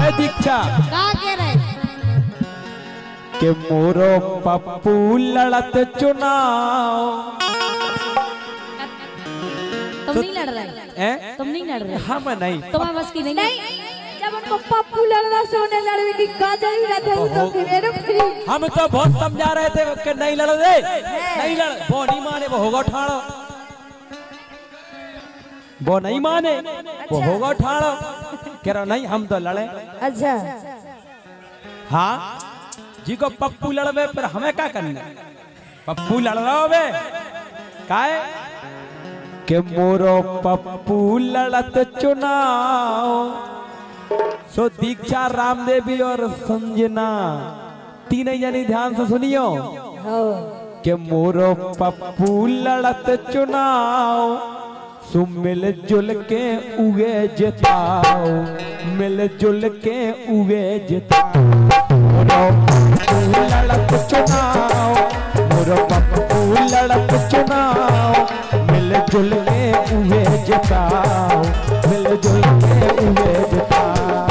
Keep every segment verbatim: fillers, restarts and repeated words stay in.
है दीक्षा का कह रहे के मोरो पप्पू लड़त चुनाव। तुम नहीं लड़ रहे हैं? तुम नहीं लड़ रहे। हम नहीं तुम्हारे बस की नहीं, नहीं जब उनको पप्पू लड़ना सोने लड़ने की का जरूरत है तो फिर फ्री। हम तो बहुत समझा रहे थे कि नहीं लड़ दे नहीं लड़ वो नहीं माने वो होगा ठाड़ो वो नहीं माने वो होगा ठाड़ो कह रहा नहीं हम तो लड़े। अच्छा हाँ जी को पप्पू लड़वे पर हमें क्या करना पप्पू लड़ रहा हो बे काहे के मोरो पप्पू लड़त चुनाव। सो दीक्षा रामदेवी और संजना तीन जनी ध्यान से सुनियो के मोरो पप्पू लड़त चुनाव। सो मिल जुल के उगे जिताओ मिल जुल के उगे जिताओ। मोरो पप्पू लड़त चुनाव मोरो पप्पू लड़त चुनाव। मिल जुल के उगे जिताओ मिल जुल के उगे जिताओ।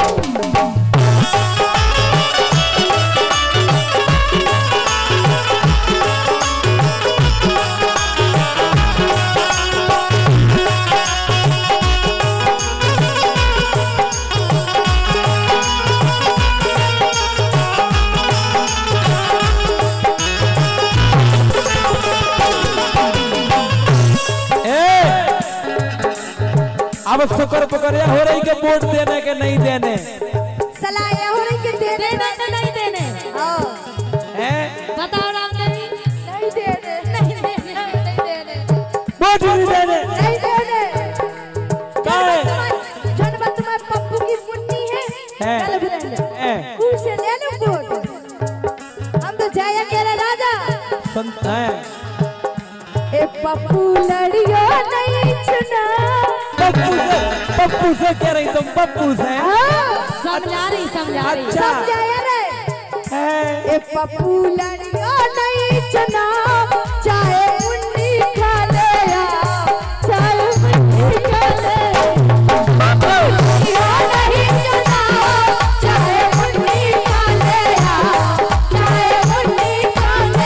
अब शुक्र पकड़िया हो रही के वोट देने के नहीं देने सलाह ये हो रही कि देने देने नहीं देने हैं बताओ रामदेवी नहीं देने नहीं देने नहीं देने वोट नहीं देने नहीं देने काहे जनमत में पप्पू की मुन्नी है है है उसे ले लो वोट। हम तो जाया केरा राजा संत है ए पप्पू लड़ियो नहीं चुना। पप्पू से पप्पू से कह रही तुम पप्पू से समझा रही समझा रही अच्छा समझाया रे है ए पप्पू लड़ियो नहीं चुना। चाहे मुन्नी खा ले या चाहे मुन्नी खा ले पप्पू लड़ियो नहीं चुना। चाहे मुन्नी खा ले या चाहे मुन्नी खा ले।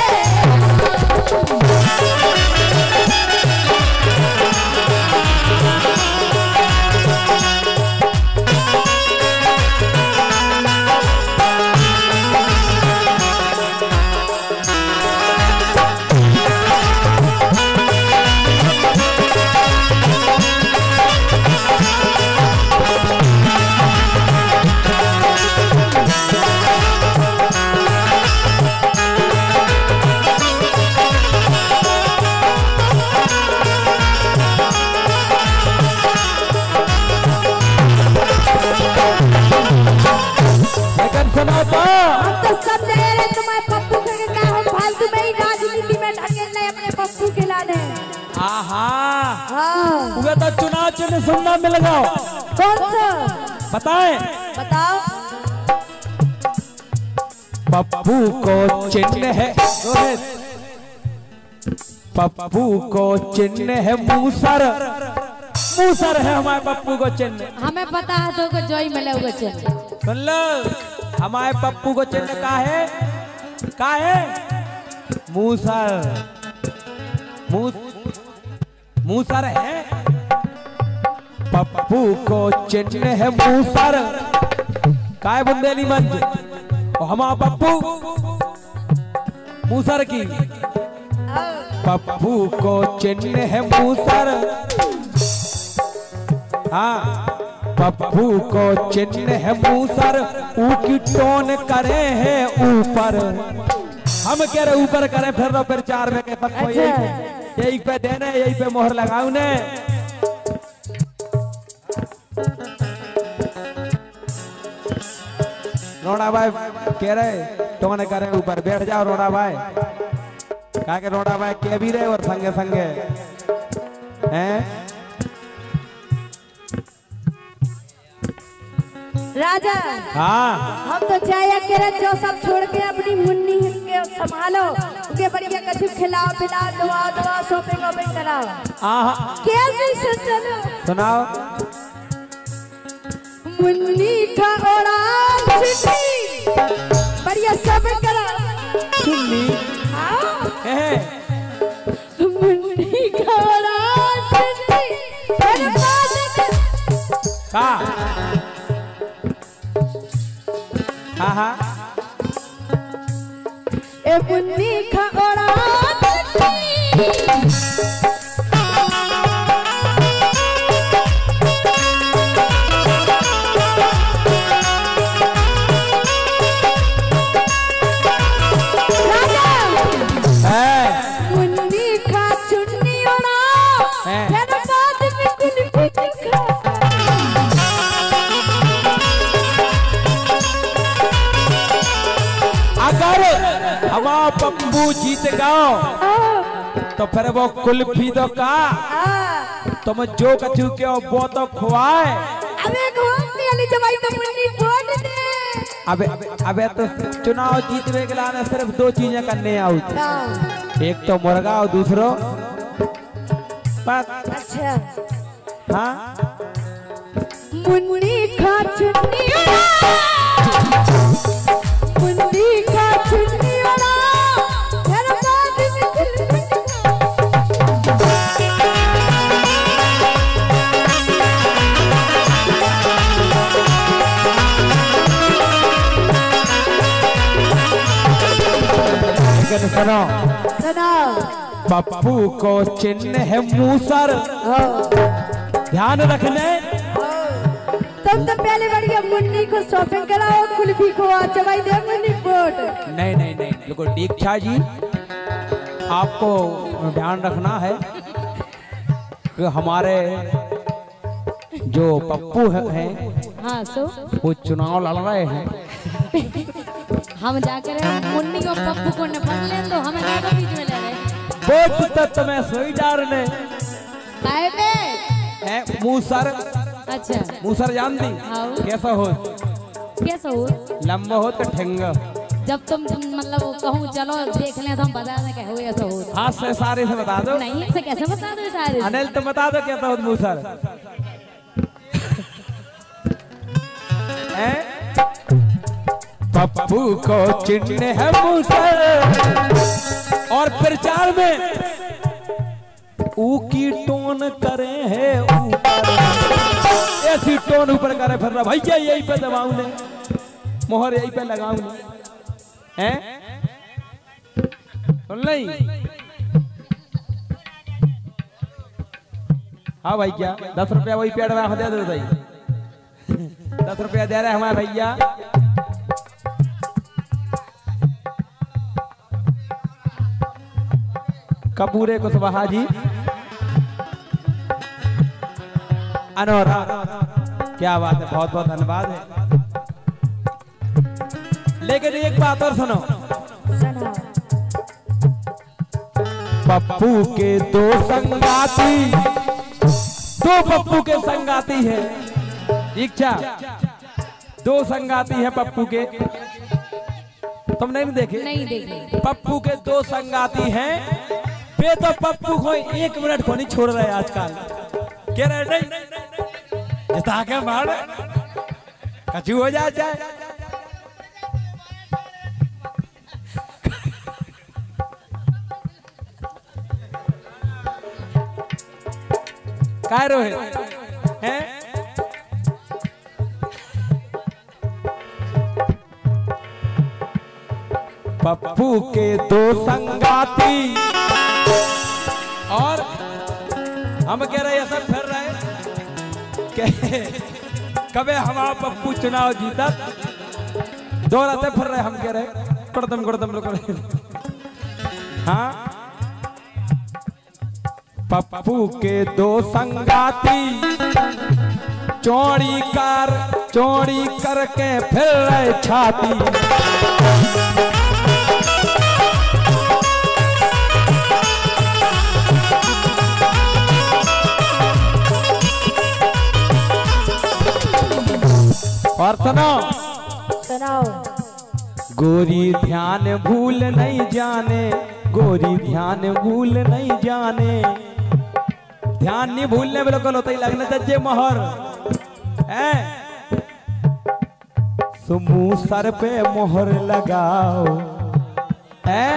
सुना तो हम तो सब ले रहे तुम्हारे पप्पू के क्या हम फालतू में ही राजनीति में ढकेल रहे अपने पप्पू के लाने। आहा हाँ उगे तो चुनाव चिन्ह सुनना मिल गया कौन सा बताएं बताओ। पप्पू को चिन्ह है पप्पू को चिन्ह है मूसर मूसर है हमारे पप्पू को चिन्ह। हमें पता है तो को जोई मिले होगा चिन्ह सुन लो हमारे पप्पू को चिन्ह का है का है मूसर मूसर है पप्पू को चिन्ह है मूसर काय बुंदेली मंच और हमारा पप्पू मूसर की पप्पू को चिन्ह है मूसर। हाँ पप्पू को चिन्ह है मूसर ऊकी टोन करे हैं ऊपर। हम कह रहे ऊपर करें फिर रो फिर चार में के सबको यही यही पे देने यही पे मोहर लगाऊ ने। रोड़ा भाई कह रहे टोन करे ऊपर बैठ जाओ रोड़ा भाई कहा के रोड़ा भाई कह भी रहे और संगे संगे हैं राजा। हाँ हम तो जाया केरा जो सब छोड़ के अपनी मुन्नी के संभालो उनके बढ़िया कछु खिलाओ पिलाओ दवा दवा शॉपिंग वॉपिंग कराओ। आहा कैसे चलो सुनाओ मुन्नी का ओड़ा हाँ हाँ ए मुन्नी खड़ा हमारा पप्पू जीत गयो तो फिर वो कुल्फी दो का तुम जो कछु के वो तो खुआए। अबे घूमने वाली जवाई तो मुन्नी वोट दे। अबे अबे तो चुनाव जीतने के लिए सिर्फ दो चीजें करने आओ, एक तो मुर्गा और दूसरो बस। अच्छा हाँ मुन्नी खा चुन्नी मुन्नी खा चुन्नी सुनो सुनो पप्पू को चिन्ह है मूसर, ध्यान रखने। तुम तो पहले बढ़िया मुन्नी को शॉपिंग कराओ, कुल्फी को चबाई दे मुन्नी वोट। नहीं नहीं नहीं देखो दीक्षा जी, आपको ध्यान रखना है कि हमारे जो पप्पू हैं हाँ सो वो चुनाव लड़ रहे हैं। हम जाकर मुन्नी और पप्पू को निपट लें तो हमें क्या बीच में ले रहे वोट तो तुम्हें सोई डालने काहे पे है मूसर। अच्छा मूसर जानती हाँ कैसा हो? कैसा हो? लंबा हो तो ठेंगा। जब तुम मतलब कहूँ चलो देख लें तो हम बता दें क्या हो ऐसा हो। हाथ से सारे से बता दो। नहीं ऐसे कैसे बता दो सारे? अनिल तुम बता दो कैसा हो मूसर? पप्पू को चिन्ह है मूसर और प्रचार में ऊ की टोन करे है ऊपर, ऐसी टोन ऊपर करे फिर भैया यही पे दबाऊ ने मोहर यही पे लगाऊ ने हैं सुन नहीं। हाँ भैया दस रुपया वही पेड़ में दे दो भाई, दस रुपया दे रहे हमारे भैया। कपूरे कुशवाहा जी अनोरा, क्या बात है, बहुत बहुत धन्यवाद है। लेकिन एक बात और सुनो, पप्पू के दो संगाती, दो पप्पू के संगाती है, इच्छा दो संगाती है पप्पू के, तुम नहीं देखे? नहीं देखे। पप्पू के दो संगाती हैं, वे तो पप्पू को एक मिनट को नहीं छोड़ रहे आजकल। कह रहे नहीं जिता के मार कचू हो जा जाए। काय रोहित हैं? पप्पू के दो संगाती और हम कह रहे सब फिर रहे कबे हमारा पप्पू चुनाव जीता दो रातें फिर रहे, हम कह रहे कुड़दम कुड़दम कुड़दम। हाँ पप्पू के दो संगाती चौड़ी कर चौड़ी करके फिर रहे छाती, और सुनाओ सुनाओ गोरी ध्यान भूल नहीं जाने, गोरी ध्यान भूल नहीं जाने, ध्यान नहीं भूलने बिल्कुल होता ही लगना चाहिए मोहर है। सुमू सर पे मोहर लगाओ है,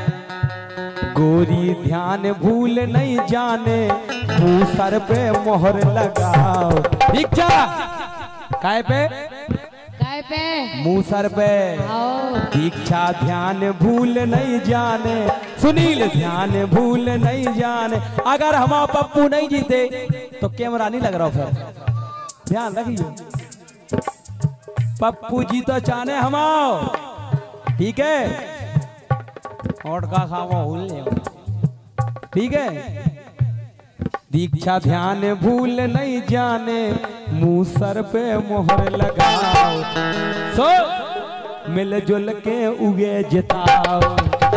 गोरी ध्यान भूल नहीं जाने, मुंह सर पे मोहर लगाओ। इच्छा काय पे काय पे मुंह सर पे आओ दीक्षा ध्यान भूल नहीं जाने, सुनील ध्यान भूल नहीं जाने। अगर हम पप्पू नहीं जीते तो कैमरा नहीं लग रहा फिर, ध्यान रखिए। पप्पू जी तो चाहने हम आओ, ठीक है, और का खावा भूल ठीक है। दीक्षा ध्यान भूल नहीं जाने, मुंह सर पे मोहर लगाओ, सो मिलजुल के उगे जिताओ।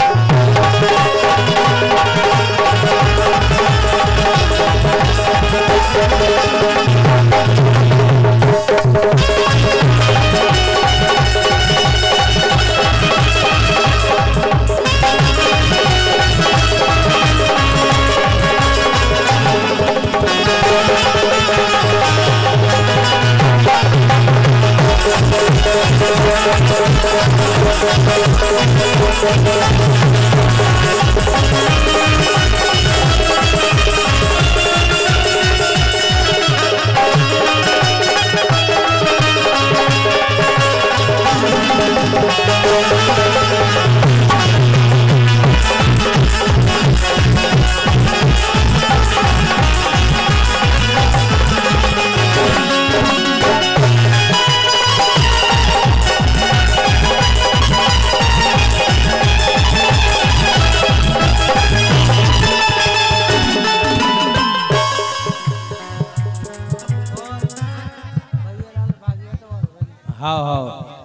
हाँ हाँ,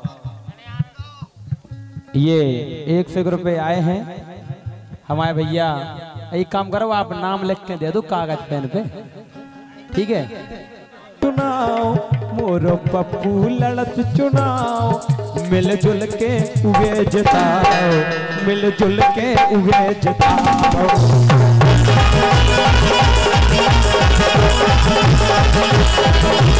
ये एक सौ रुपये आए हैं हमारे भैया। एक काम करो, आप नाम लिख के दे दो कागज पेन पे, ठीक है। चुनाव मोरो पप्पू लड़त चुनाव, मिलजुल के उगे जिताओ, मिलजुल के उगे जिताओ।